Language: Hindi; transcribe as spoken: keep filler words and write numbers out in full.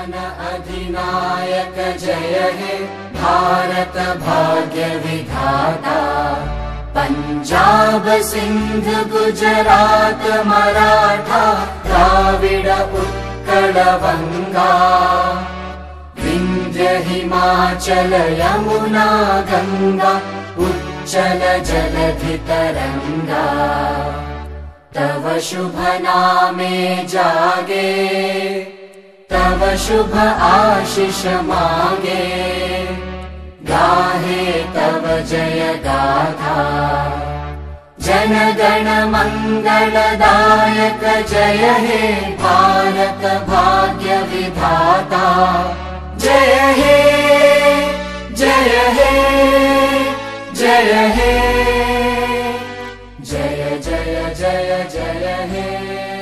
जन अधिनायक जय हे भारत भाग्य विधाता। पंजाब सिंध गुजरात मराठा द्राविड उत्कल बंगा। विंध्य हिमाचल यमुना गंगा उच्चल जलधि तरंगा। तव शुभ नामे जागे तव शुभ आशीष मांगे। गाहे तव जय गाथा जन गण मंगलदायक जय हे भारत भाग्य विधाता। जय हे जय हे जय हे जय जय जय जय हे।